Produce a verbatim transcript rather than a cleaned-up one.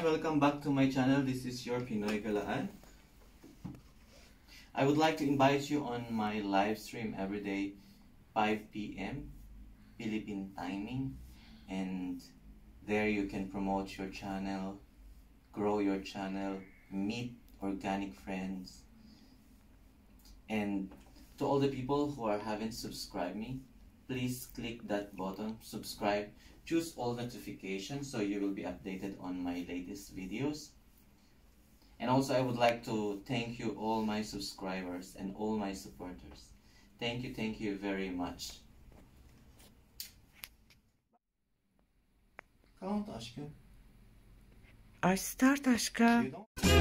welcome back to my channel. This is your Pinoy Galaan. I would like to invite you on my live stream every day, five p m Philippine timing, and there you can promote your channel, grow your channel, meet organic friends. And to all the people who are haven't subscribed me, please click that button, subscribe, choose all notifications so you will be updated on my latest videos. And also I would like to thank you all my subscribers and all my supporters. Thank you, thank you very much. Ay start aşkım.